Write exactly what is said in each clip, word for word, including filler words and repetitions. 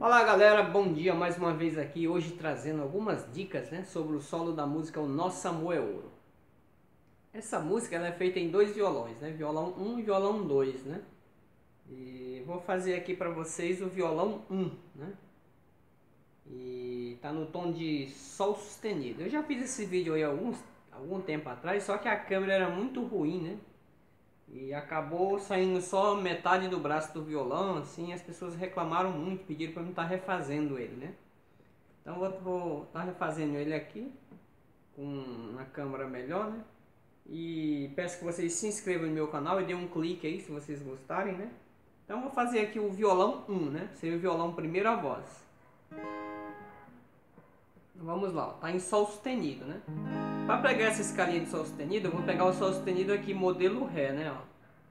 Olá galera, bom dia mais uma vez aqui, hoje trazendo algumas dicas, né, sobre o solo da música O Nosso Samuel Ouro. Essa música ela é feita em dois violões, né, violão um e violão dois, né, e vou fazer aqui para vocês o violão um, né, e tá no tom de sol sustenido. Eu já fiz esse vídeo aí alguns, algum tempo atrás, só que a câmera era muito ruim, né, e acabou saindo só metade do braço do violão, assim, as pessoas reclamaram muito, pediram para eu não estar refazendo ele, né. Então eu vou estar refazendo ele aqui com uma câmera melhor, né? E peço que vocês se inscrevam no meu canal e dêem um clique aí se vocês gostarem, né? Então vou fazer aqui o violão um, né? Seria o violão primeira voz. Vamos lá, ó. Tá em sol sustenido, né? Para pegar essa escalinha de sol sustenido, eu vou pegar o sol sustenido aqui modelo Ré, né? Ó.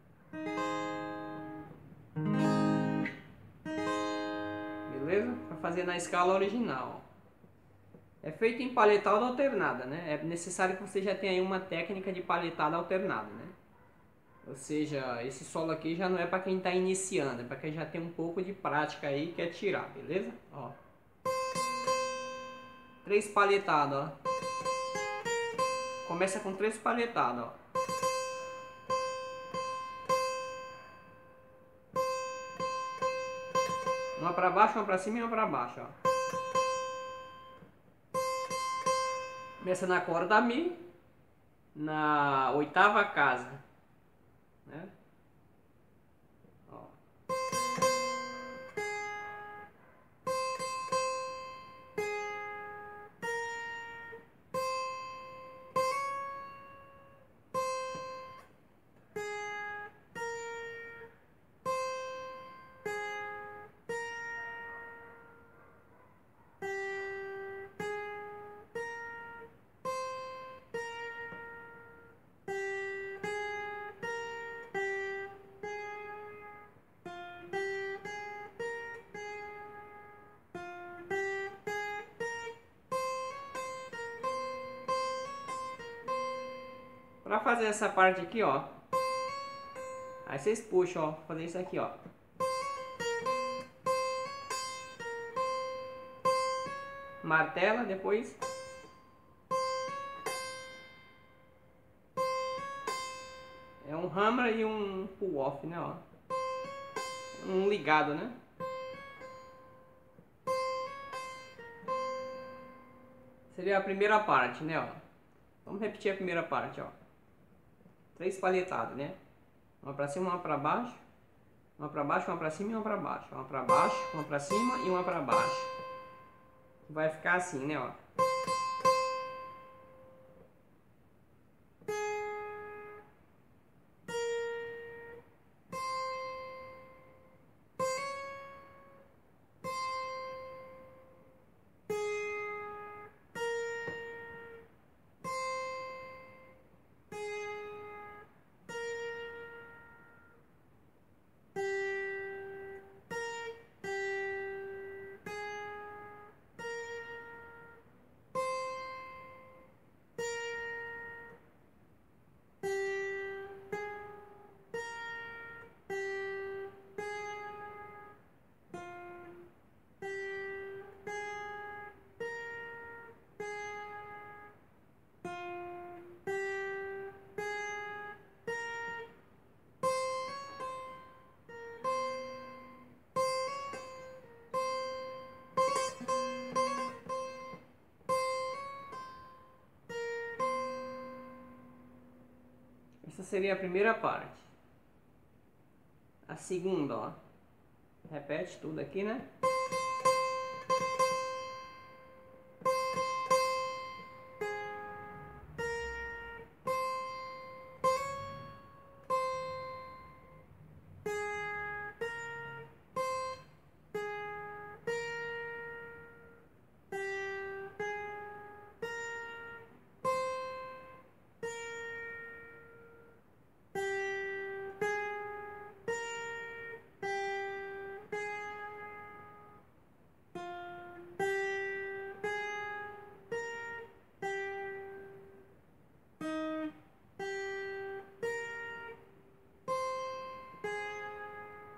Beleza? Para fazer na escala original. É feito em paletada alternada, né? É necessário que você já tenha aí uma técnica de paletada alternada, né? Ou seja, esse solo aqui já não é para quem está iniciando, é para quem já tem um pouco de prática aí e quer tirar, beleza? Ó. Três palhetadas, ó. Começa com três palhetadas, ó. Uma para baixo, uma para cima e uma para baixo, ó. Começa na corda Mi, na oitava casa, né? Ó. Para fazer essa parte aqui, ó. Aí vocês puxam, ó, fazer isso aqui, ó. Martela, depois é um hammer e um pull off, né, ó. Um ligado, né? Seria a primeira parte, né, ó. Vamos repetir a primeira parte, ó. Três palhetadas, né? Uma pra cima, uma pra baixo. Uma pra baixo, uma pra cima e uma pra baixo. Uma pra baixo, uma pra cima e uma pra baixo. Vai ficar assim, né, ó. Essa seria a primeira parte. A segunda, ó. Repete tudo aqui, né?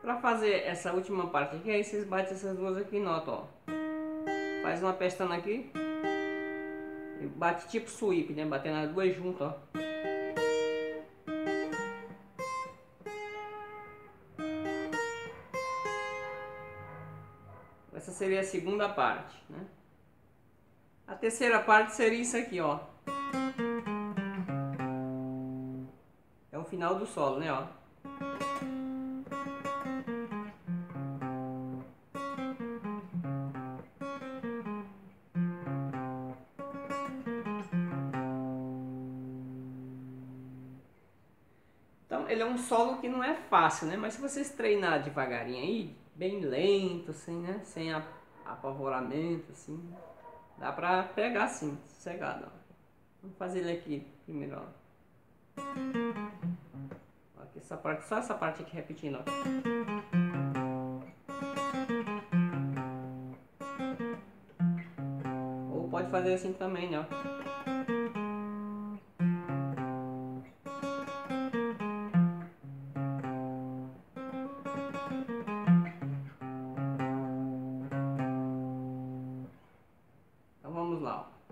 Pra fazer essa última parte aqui, aí vocês batem essas duas aqui em nota, ó. Faz uma pestana aqui. E bate tipo sweep, né? Batendo as duas juntas, ó. Essa seria a segunda parte, né? A terceira parte seria isso aqui, ó. É o final do solo, né, ó. Então, ele é um solo que não é fácil, né? Mas se vocês treinar devagarinho aí, bem lento, assim, né? Sem apavoramento, assim, dá pra pegar assim, sossegado, ó. Vamos fazer ele aqui primeiro, ó. Aqui essa parte, só essa parte aqui repetindo, ó. Ou pode fazer assim também, né, ó. Então vamos lá, ó.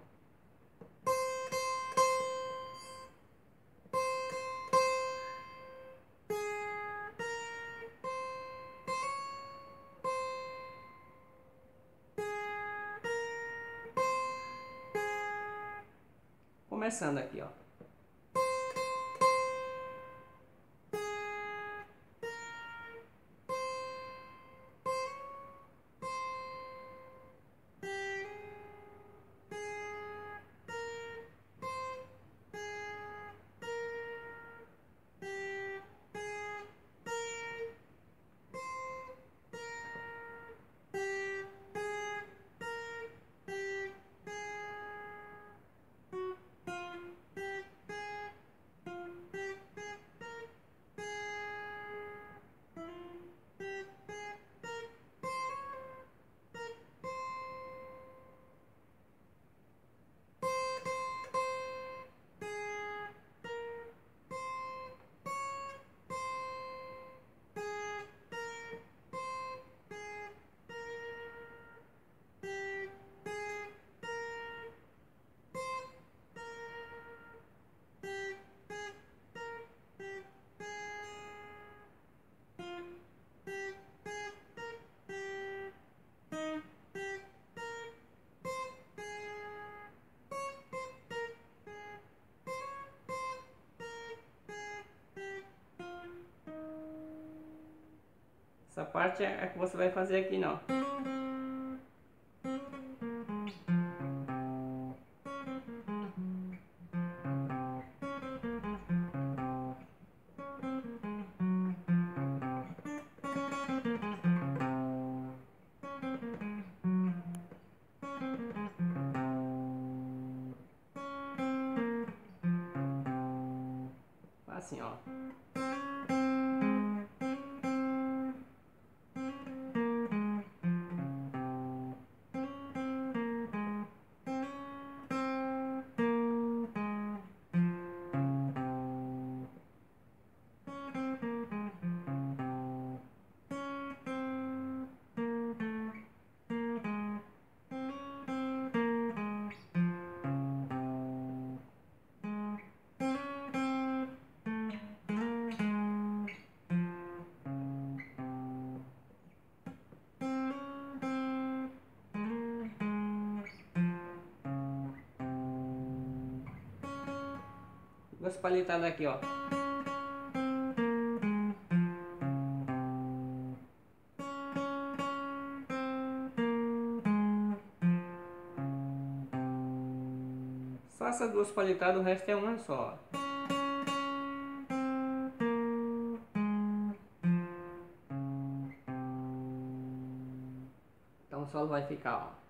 Começando aqui, ó. Essa parte é a que você vai fazer aqui, não. Assim, ó. Duas palhetadas aqui, ó. Só essas duas palhetadas, o resto é uma só. Então o solo vai ficar, ó.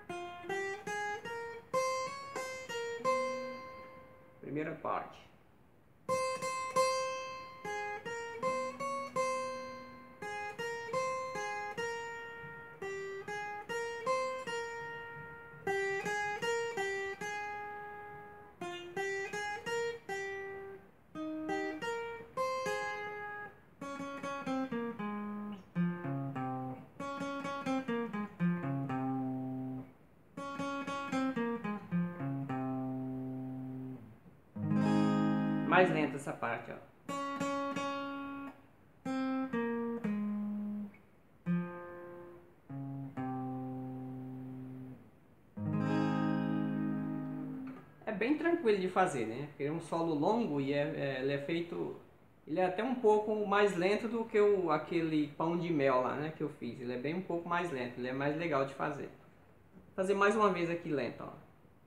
Primeira parte. mais lenta essa parte, ó. É bem tranquilo de fazer, né? Porque é um solo longo e é, é, ele é feito... Ele é até um pouco mais lento do que o, aquele pão de mel lá, né? Que eu fiz. Ele é bem um pouco mais lento, ele é mais legal de fazer. Vou fazer mais uma vez aqui lento, ó.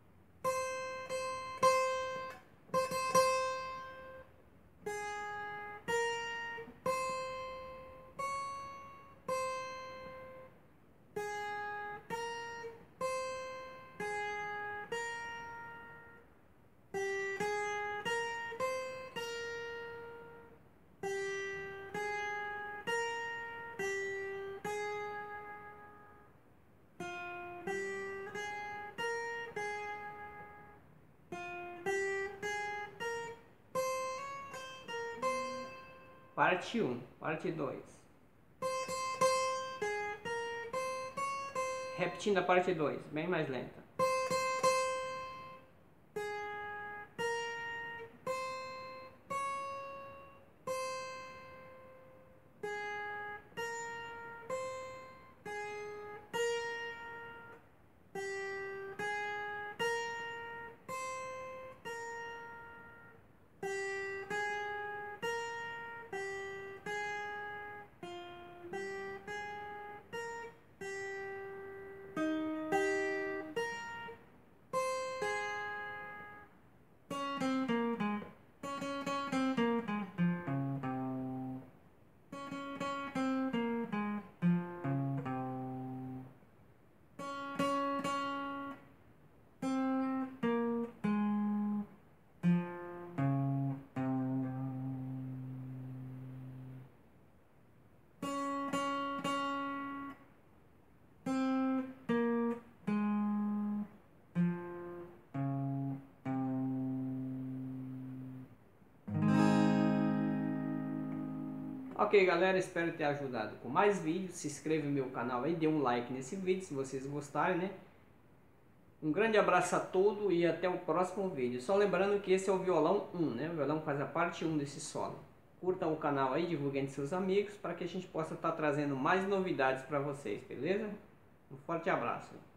Parte um, parte dois. Repetindo a parte dois, bem mais lenta. Ok, galera, espero ter ajudado com mais vídeos. Se inscreva no meu canal aí, dê um like nesse vídeo se vocês gostarem, né? Um grande abraço a todos e até o próximo vídeo. Só lembrando que esse é o violão um, né? O violão faz a parte um desse solo. Curtam o canal aí, divulguem entre seus amigos para que a gente possa estar trazendo mais novidades para vocês, beleza? Um forte abraço.